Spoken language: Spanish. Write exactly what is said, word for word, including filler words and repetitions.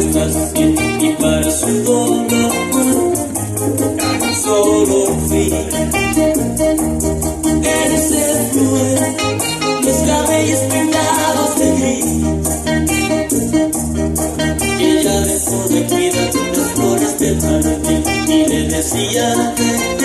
fácil y para su dolor tan solo fui. Él se fue, los cabellos pintados de gris. Ella dejó de cuidar las flores del jardín y le decía